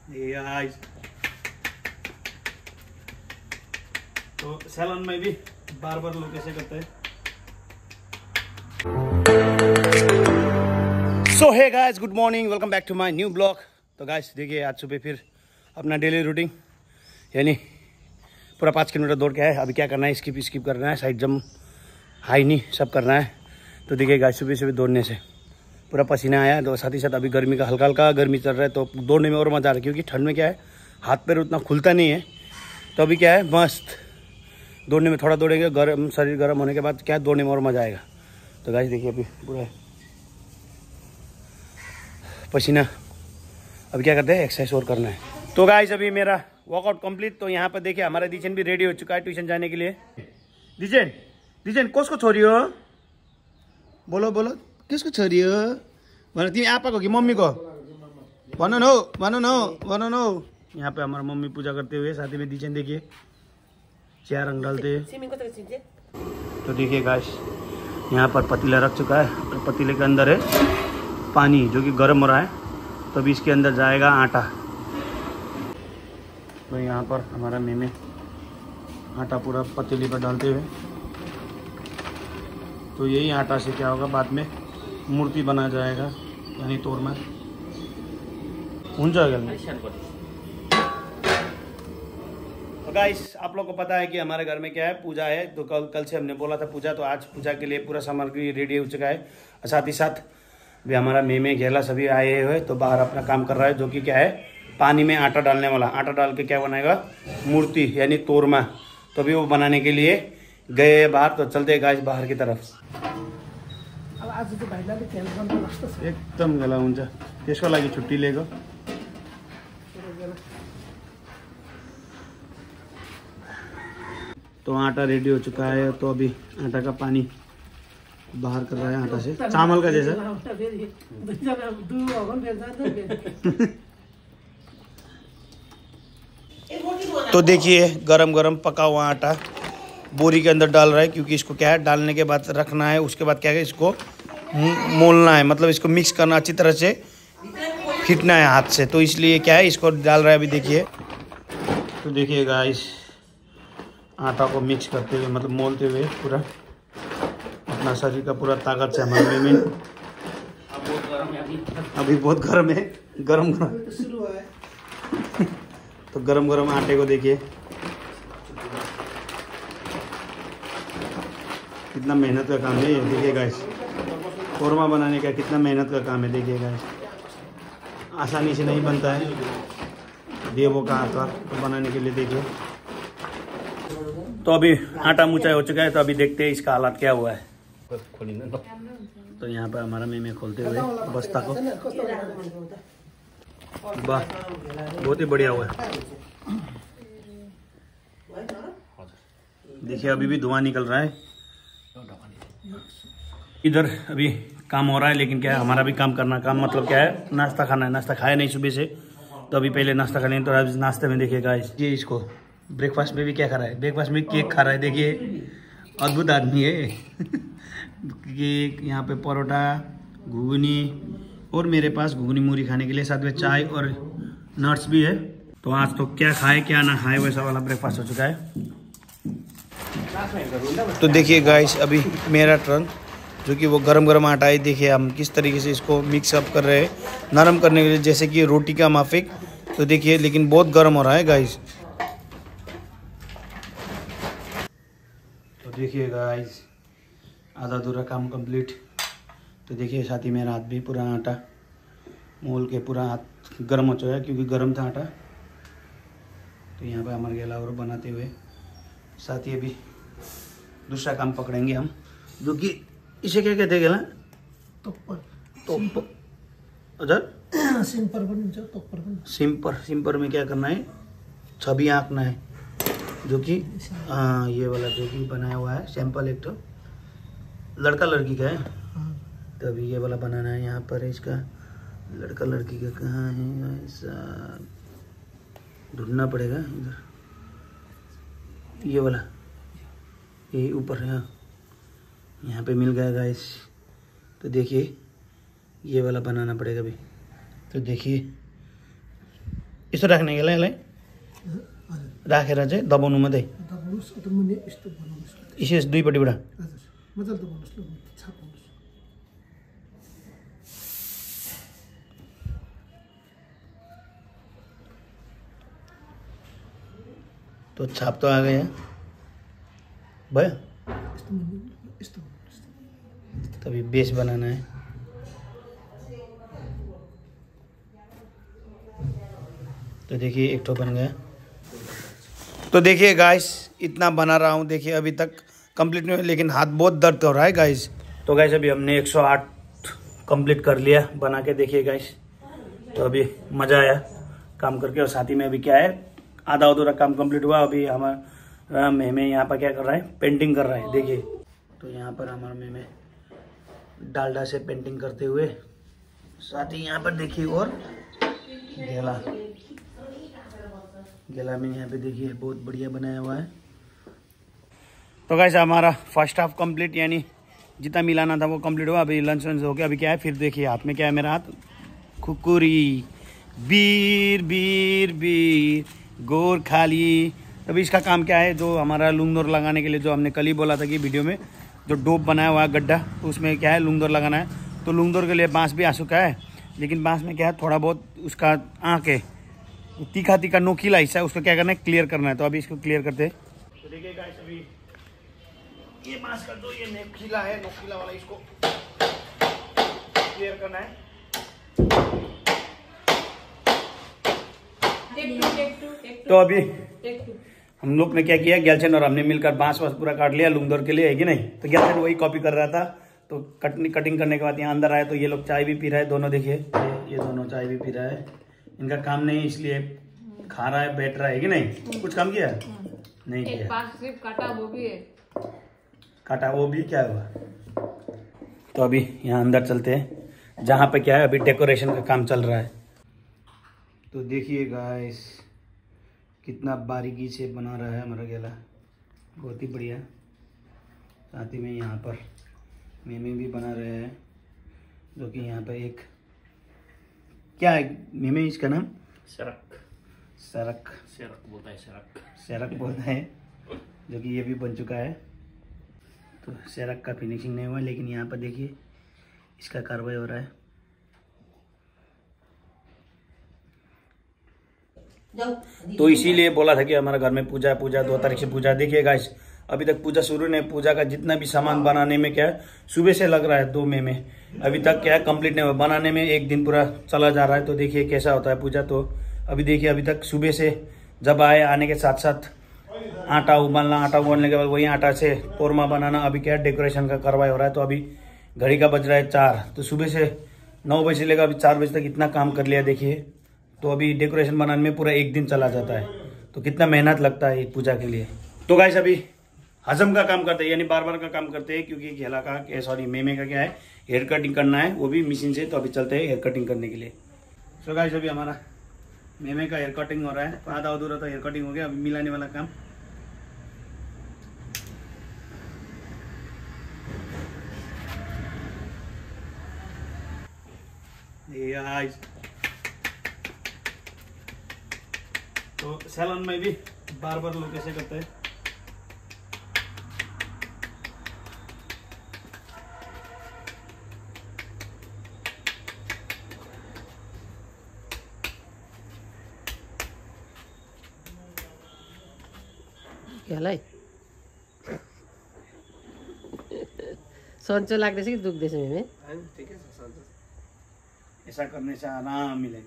Guys, तो salon में भी बार लोग ऐसे करते हैं। So hey guys, good morning, welcome back to my new blog. तो गाइस देखिए, आज सुबह फिर अपना डेली रूटीन यानी पूरा 5 किलोमीटर दौड़ के है। अभी क्या करना है, स्किप करना है, साइड जंप, हाई नी सब करना है। तो देखिए गाइस, सुबह दौड़ने से पूरा पसीना आया। तो साथ ही साथ अभी गर्मी का हल्का गर्मी चल रहा है, तो दौड़ने में और मज़ा आ रहा है, क्योंकि ठंड में क्या है, हाथ पैर उतना खुलता नहीं है। तो अभी क्या है, मस्त दौड़ने में थोड़ा दौड़ेंगे, गर्म शरीर गर्म होने के बाद क्या दौड़ने में और मज़ा आएगा। तो गाइस देखिए, अभी पूरा पसीना, अभी क्या करते हैं, एक्सरसाइज और करना है। तो गाइस अभी मेरा वर्कआउट कंप्लीट। तो यहाँ पर देखिए हमारा दिचन भी रेडी हो चुका है ट्यूशन जाने के लिए। दिचन कसको छोरी हो, बोलो किसको छोरी हो, भन तिमी आपाको कि मम्मीको, भन न। यहाँ पे हमारा मम्मी पूजा करते हुए, साथ ही में दिचन देखिए चाय रंग डालते हैं। तो देखिए गाइस, यहाँ पर पतीला रख चुका है, तो पतीले के अंदर है पानी जो कि गर्म हो रहा है। तो अभी इसके अंदर जाएगा आटा। तो यहाँ पर हमारा मेमे आटा पूरा पतीली पर डालते हुए, तो यही आटा से क्या होगा, बाद में मूर्ति बना जाएगा, यानी तोरमा हुन्छ गया। तो गाइस, आप लोग को पता है कि हमारे घर में क्या है, पूजा है। तो कल से हमने बोला था पूजा, तो आज पूजा के लिए पूरा सामग्री रेडी हो चुका है। और साथ ही साथ भी हमारा मेमे घेला सभी आए हुए, तो बाहर अपना काम कर रहा है, जो कि क्या है, पानी में आटा डालने वाला। आटा डाल के क्या बनाएगा, मूर्ति यानी तोरमा। तो अभी वो बनाने के लिए गए बाहर। तो चलते गाइस बाहर की तरफ। एकदम गला हुन्छ, त्यसको लागि छुट्टी लिएको। तो आटा रेडी हो चुका है। तो अभी आटा का पानी बाहर कर रहा है, आटा से चावल का जैसा। तो देखिए गरम पका हुआ आटा बोरी के अंदर डाल रहा है, क्योंकि इसको क्या है, डालने के बाद रखना है। उसके बाद क्या है, इसको मोलना है, मतलब इसको मिक्स करना, अच्छी तरह से फिटना है हाथ से। तो इसलिए क्या है, इसको डाल रहा है अभी देखिए। तो देखिए गाइस, आटा को मिक्स करते हुए, मतलब मोलते हुए पूरा अपना शरीर का पूरा ताकत से हमारे में। अभी बहुत गर्म है, गरम तो गरम आटे को देखिए कितना मेहनत का काम है ये। देखिए गाइस, कोरमा बनाने का कितना मेहनत का काम है। देखिए गाइस, आसानी से नहीं बनता है देवों का आटा तो बनाने के लिए। देखिए, तो अभी आटा मुचाई हो चुका है। तो अभी देखते हैं इसका हालात क्या हुआ है। तो यहाँ पर हमारा मेमे खोलते हुए बस्ता को, वाह बहुत ही बढ़िया हुआ है। देखिए अभी भी धुआं निकल रहा है। इधर अभी काम हो रहा है, लेकिन क्या है, हमारा भी काम मतलब क्या है, नाश्ता खाना है। नाश्ता खाया नहीं सुबह से, तो अभी पहले नाश्ता खा लें। तो अभी नाश्ते में देखिए गाइस, ये इसको ब्रेकफास्ट में भी क्या खा रहा है, ब्रेकफास्ट में केक खा रहा है। देखिए अद्भुत आदमी है। केक, यहाँ पे परोठा, घुगनी, और मेरे पास घुगनी मूरी खाने के लिए, साथ में चाय और नट्स भी है। तो आज तो क्या खाए क्या ना खाए, वैसा वाला ब्रेकफास्ट हो चुका है। तो देखिए गाइस, अभी मेरा टर्न, जो कि वो गरम आटा है। देखिए हम किस तरीके से इसको मिक्स अप कर रहे हैं, नरम करने के लिए, जैसे कि रोटी का माफिक। तो देखिए, लेकिन बहुत गर्म हो रहा है गाइस। तो देखिए गाइस, आधा अधूरा काम कंप्लीट। तो देखिए, साथ ही मेरा हाथ भी पूरा आटा मोल के पूरा हाथ गर्म हो चुका है, क्योंकि गर्म था आटा। तो यहाँ पे हमारे गेला और बनाते हुए, साथ ही अभी दूसरा काम पकड़ेंगे हम, जो कि इसे क्या कहते हैं गेला, सिंपर में क्या करना है, छवि आंकना है, जो कि ये वाला जो कि बनाया हुआ है सैंपल, एक तो लड़का लड़की का है। तो अभी ये वाला बनाना है। यहाँ पर इसका लड़का लड़की का कहाँ है, ऐसा ढूंढना पड़ेगा। इधर ये वाला, ये ऊपर है, यहाँ पे मिल गया गाइस। तो देखिए, ये वाला बनाना पड़ेगा अभी। तो देखिए, यसो राख्ने यसलाई राखेर चाहिँ दबाउनु मात्रै यसो दुईपट्टिबाट तो छाप तो आ गया भैया। तभी बेस बनाना है। तो देखिए एक ठो बन गया। तो देखिए गाइस इतना बना रहा हूँ, देखिए अभी तक कंप्लीट नहीं हुआ, लेकिन हाथ बहुत दर्द हो रहा है गाइस। तो गाइस अभी हमने 108 कंप्लीट कर लिया बना के, देखिए गाइस। तो अभी मज़ा आया काम करके, और साथ ही में अभी क्या है आधा अधूरा काम कंप्लीट हुआ। अभी हमारा मेमे यहाँ पर क्या कर रहा है, पेंटिंग कर रहा है, देखिए। तो यहाँ पर हमारा मेमे डालडा से पेंटिंग करते हुए, साथ ही यहाँ पर देखिए और गेला में यहाँ पे देखिए बहुत बढ़िया बनाया हुआ है। तो गाइस हमारा फर्स्ट हाफ कंप्लीट, यानी जितना मिलाना था वो कंप्लीट हुआ। अभी लंच वंच हो गया। अभी क्या है, फिर देखिए हाथ में क्या है मेरा हाथ, खुकुरी बीर बीर बीर गोर खाली। अभी इसका काम क्या है, जो हमारा लुंगदौर लगाने के लिए, जो हमने कल ही बोला था कि वीडियो में, जो डोप बनाया हुआ है गड्ढा, उसमें क्या है लुंगदौर लगाना है। तो लुंगदौर के लिए बांस भी आ चुका है, लेकिन बांस में क्या है थोड़ा बहुत उसका आँख है, तीखा तीखा नोकीला हिस्सा है, उसको क्या करना है, क्लियर करना है। तो अभी इसको क्लियर करते हैं। तो देखिए गाइस अभी ये बांस का जो ये नोकीला है, नोकीला वाला, इसको क्लियर करना है। तो अभी हम लोग ने क्या किया, गैलचन और हमने मिलकर बांस वास पूरा काट लिया लुंगदौर के लिए, है कि नहीं। तो गैलचन वही कॉपी कर रहा था। तो कटिंग करने के बाद यहाँ अंदर आए तो ये लोग चाय भी पी रहा है, दोनों देखिए ये दोनों चाय भी पी रहा है। इनका काम नहीं इसलिए खा रहा है, बैठ रहा है कि नहीं। कुछ काम किया नहीं किया, सिर्फ काटा वो भी है, काटा वो भी क्या हुआ। तो अभी यहाँ अंदर चलते हैं, जहाँ पे क्या है अभी डेकोरेशन का काम चल रहा है। तो देखिए गाइस कितना बारीकी से बना रहा है हमारा गेला, बहुत ही बढ़िया। साथ ही में यहाँ पर मेमे भी बना रहे हैं, जो कि यहाँ पर एक क्या है मेमे, इसका नाम सरक सरक सरक बोलता है, सरक बोलता है, जो कि ये भी बन चुका है। तो सरक का फिनिशिंग नहीं हुआ, लेकिन यहाँ पर देखिए इसका कार्रवाई हो रहा है। तो इसीलिए बोला था कि हमारा घर में पूजा 2 तारीख से पूजा। देखिए गाइस अभी तक पूजा शुरू नहीं, पूजा का जितना भी सामान बनाने में क्या है सुबह से लग रहा है 2 मई में, अभी तक क्या है कंप्लीट नहीं हुआ, बनाने में 1 दिन पूरा चला जा रहा है। तो देखिए कैसा होता है पूजा। तो अभी देखिए अभी तक सुबह से जब आने के साथ साथ आटा उबालना, आटा उबालने के बाद वही आटा से कोरमा बनाना, अभी क्या है डेकोरेशन का कार्रवाई हो रहा है। तो अभी घड़ी का बज रहा है 4, तो सुबह से 9 बजे से लेकर अभी 4 बजे तक इतना काम कर लिया देखिए। तो अभी डेकोरेशन बनाने में पूरा 1 दिन चला जाता है, तो कितना मेहनत लगता है पूजा के लिए। तो गाइस अभी हजम का काम करते हैं, यानी बार का काम करते हैं, क्योंकि घेला का सॉरी मेमे का क्या है हेयर कटिंग करना है, वो भी मशीन से। तो अभी चलते हैं हेयर कटिंग करने के लिए। सो गाइस अभी हमारा मेमे का हेयर कटिंग हो रहा है, आधा अधूरा तो हेयर कटिंग हो गया, अभी मिलाने वाला काम। तो सैलून में भी बार लोग कैसे करते हैं। केलाई सन्चो लाग्दैछ कि दुख्दैछ मेमे? ठिकै छ सन्चो, ऐसा करने से आराम मिलेगा।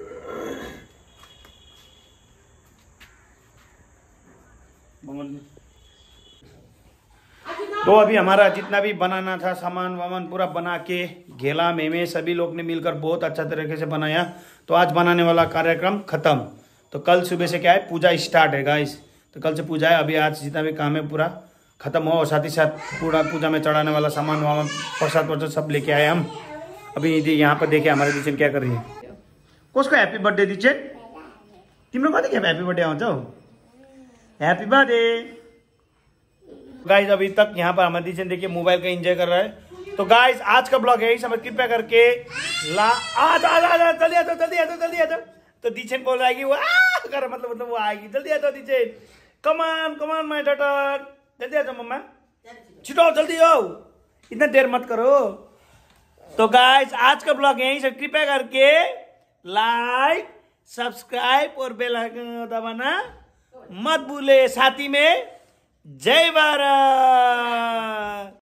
तो अभी हमारा जितना भी बनाना था सामान वामान पूरा बना के घेला मेमे सभी लोग ने मिलकर बहुत अच्छा तरीके से बनाया। तो आज बनाने वाला कार्यक्रम खत्म। तो कल सुबह से क्या है पूजा स्टार्ट है गाइस। तो कल से पूजा है, अभी आज जितना भी काम है पूरा खत्म हो, और साथ ही साथ पूरा पूजा में चढ़ाने वाला सामान वामान प्रसाद सब लेके आए हम। अभी यहाँ पर देखिए हमारे दिचन क्या कर रही है। कसको ह्याप्पी बर्थडे दिचन, तिम्रो कतिखेप ह्याप्पी बर्थडे आउँछ हौ, हैप्पी बर्थडे गाइज। अभी तक यहाँ पर हमारे दिचन देखिए मोबाइल का एंजॉय कर रहा है। तो गाइज आज का ब्लॉग यही समझ, कृपया करके जल्दी आ जाओ तो दीचेन बोल रहा है कि वाह कर मतलब वो आएगी। जल्दी आ जाओ दीचेन, कमान कमान माय डॉटर, जल्दी आ जाओ मम्मा, छिटो जल्दी आओ, इतना देर मत करो। तो गाइस आज का ब्लॉग यहीं से, कृपया करके लाइक सब्सक्राइब और बेल आइकन दबाना मत भूले। साथ ही में जय भारत।